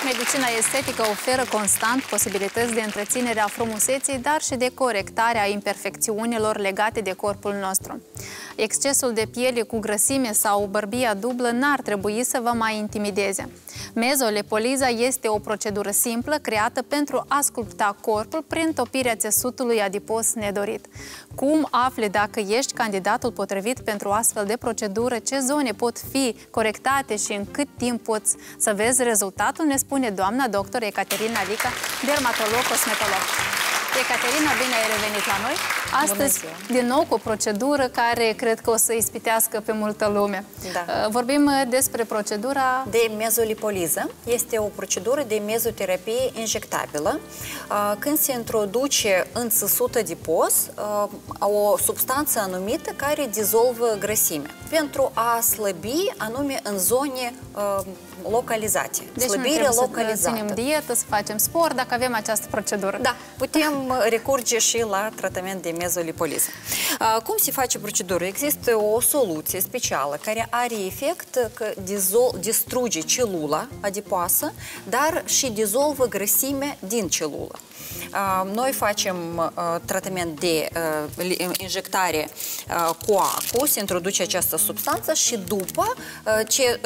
Medicina estetică oferă constant posibilități de întreținere a frumuseții, dar și de corectare a imperfecțiunilor legate de corpul nostru. Excesul de piele cu grăsime sau bărbia dublă n-ar trebui să vă mai intimideze. Mezolipoliza este o procedură simplă creată pentru a sculpta corpul prin topirea țesutului adipos nedorit. Cum afli dacă ești candidatul potrivit pentru o astfel de procedură, ce zone pot fi corectate și în cât timp poți să vezi rezultatul, ne spune doamna doctor Ecaterina Lica, dermatolog-cosmetolog. Ecaterina, bine ai revenit la noi. Astăzi, din nou, cu o procedură care cred că o să ispitească pe multă lume. Da. Vorbim despre procedura de mezolipoliză. Este o procedură de mezoterapie injectabilă. Când se introduce în țesut adipos o substanță anumită care dizolvă grăsimea pentru a slăbi anume în zone localizate. Deci slăbire localizată. Să ținem dietă, să facem sport dacă avem această procedură. Da, putem recurge și la tratament de mezolipoliză. Cum se face procedura? Există o soluție specială care are efect că distruge celula adipoasă, dar și dizolvă grăsimea din celulă. Noi facem tratament de injectare cu acu, se introduce această substanță și după ce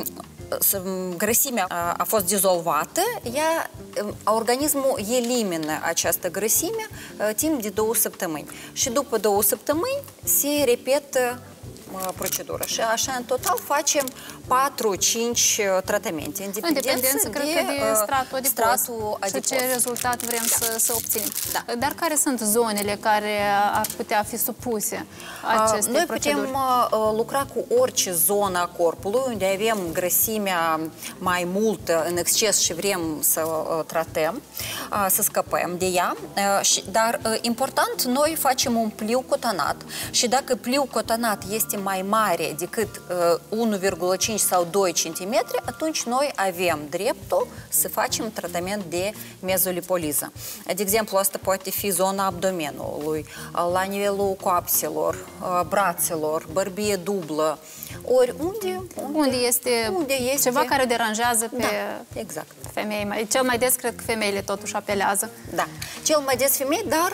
grăsimea a fost dizolvată, organismul elimină această grăsime timp de 2 săptămâni. Și după 2 săptămâni se repetă procedura. Și așa, în total, facem 4-5 tratamente. În dependență, cred că, de stratul adipos. Și ce rezultat vrem să obținem. Da. Dar care sunt zonele care ar putea fi supuse acestei proceduri? Noi putem lucra cu orice zonă a corpului, unde avem grăsimea mai multă în exces și vrem să tratăm, să scăpăm de ea. Dar, important, noi facem un pliu cotonat și dacă pliul cotonat este mai mare decât 1,5 sau 2 cm, atunci noi avem dreptul să facem tratament de mezolipoliză. De exemplu, asta poate fi zona abdomenului, la nivelul coapselor, brațelor, bărbie dublă, unde este ceva care deranjează pe femei. Cel mai des cred că femeile totuși apelează. Da, cel mai des femei, dar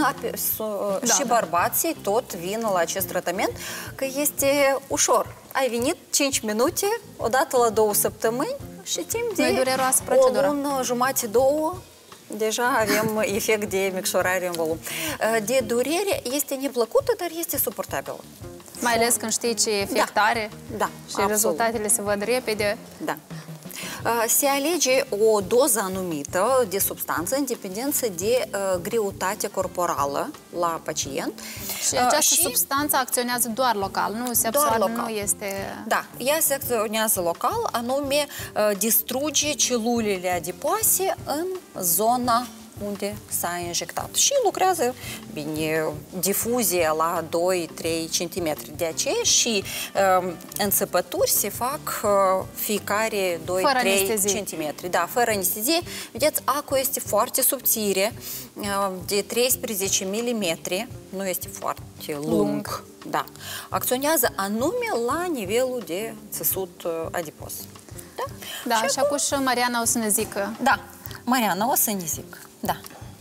și bărbații tot vin la acest tratament, că este ușor. Ai venit 5 minute, odată la 2 săptămâni și timp de o lună, jumătate, 2, deja avem efect de micșorare în volum. De durere este neplăcută, dar este suportabilă. Mai ales când știi ce efect are și rezultatele se văd repede. Da. Se alege o doză anumită de substanță în dependență de greutatea corporală la pacient. Și această substanță acționează doar local, nu se absorbe, nu este... Da, ea se acționează local, anume distruge celulele adipoase în zona unde s-a injectat. Și lucrează bine, difuzia la 2-3 cm. De aceea și înțepături se fac fiecare 2-3 cm. Da, fără anestezie. Vedeți, acul este foarte subțire, de 13 mm, nu este foarte lung. Da. Acționează anume la nivelul de țesut adipos. Da, da, și acum și Mariana o să ne zică. Da, Mariana o să ne zică. Da.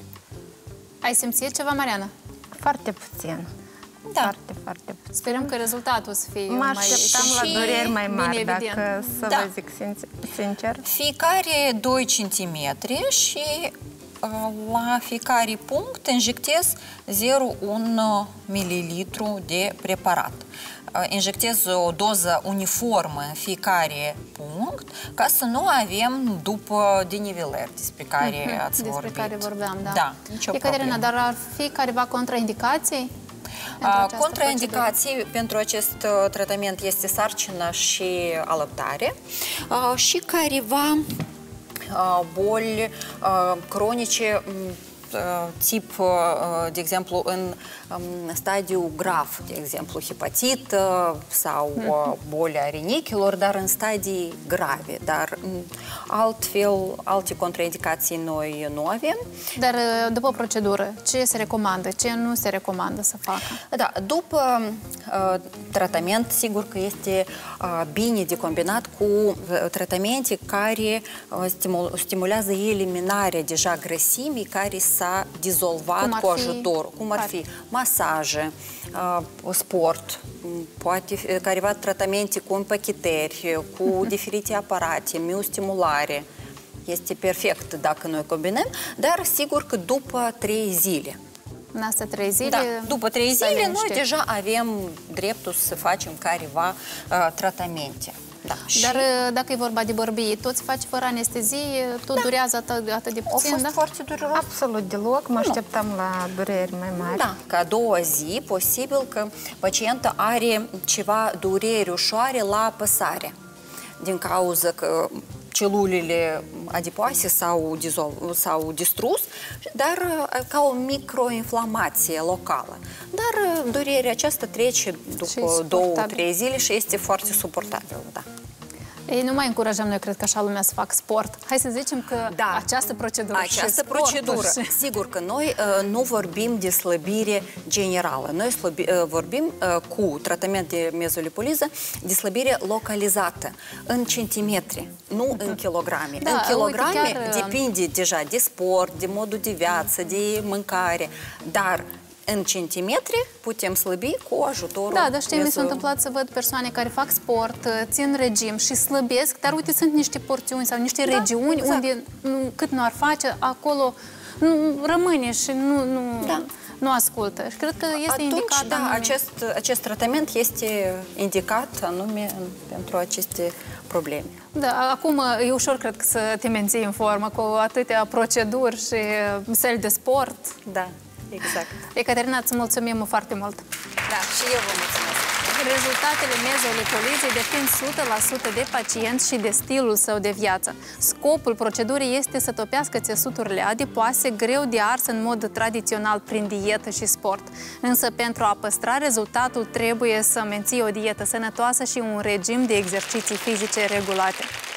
Ai simțit ceva, Mariana? Foarte puțin. Da. Foarte puțin. Sperăm că rezultatul o să fie mai... Mă așteptam la dureri mai mari, dacă să vă zic sincer. Fiecare 2 cm și la fiecare punct injectez 0,1 ml de preparat. Injectez o doză uniformă în fiecare punct, ca să nu avem după denivelări despre care ați vorbit. Despre care vorbeam, da. Da, Ecaterina, dar ar fi careva contraindicații? Contraindicații pentru acest tratament este sarcină și alăptare și careva boli cronice tip, de exemplu, în stadiu grav, de exemplu, hepatit sau boli a rinichilor, dar în stadii grave. Dar altfel, alte contraindicații noi nu avem. Dar după procedură, ce se recomandă, ce nu se recomandă să facă? Da, după tratament, sigur că este bine de combinat cu tratamente care stimulează eliminarea deja grăsimii care s-a dizolvat cu ajutor, cum ar fi masaje, sport, poate careva tratamente cu împachitări, cu diferite aparate, miostimulare. Este perfect dacă noi combinăm, dar sigur că după 3 zile. În astea 3 zile? Da, după 3 zile noi deja avem dreptul să facem careva tratamente. Da. Dar dacă e vorba de bărbie, tot se face fără anestezie, tot durează atât de puțin, a fost foarte dureros? Absolut deloc, mă așteptam la dureri mai mari. Da, că a doua zi, posibil că pacientul are ceva dureri ușoare la apăsare, din cauza că celulele adipoase s-au distrus, dar ca o microinflamație locală. Dar durerea aceasta trece după 2-3 zile și este foarte suportabilă, da. Ei, nu mai încurajăm noi, cred că așa lumea să facă sport. Hai să zicem că această procedură sigur că noi nu vorbim de slăbire generală. Noi vorbim cu tratament de mezolipoliză de slăbire localizată, în centimetri, nu în kilograme. Da, în kilograme depinde deja de sport, de modul de viață, de mâncare, dar în centimetri putem slăbi cu ajutorul. Da, dar știi, mi s-a întâmplat să văd persoane care fac sport, țin regim și slăbesc, dar uite, sunt niște porțiuni sau niște regiuni unde cât nu ar face, acolo rămâne și nu ascultă. Și cred că este indicat acest tratament este indicat anume pentru aceste probleme. Da, acum e ușor, cred că, să te menții în formă cu atâtea proceduri și săli de sport. Da. Exact. Ecaterina, îți mulțumim foarte mult! Da, și eu vă mulțumesc! Rezultatele mezolipolizei depind 100% de pacient și de stilul său de viață. Scopul procedurii este să topească țesuturile adipoase greu de ars în mod tradițional prin dietă și sport. Însă pentru a păstra rezultatul trebuie să menții o dietă sănătoasă și un regim de exerciții fizice regulate.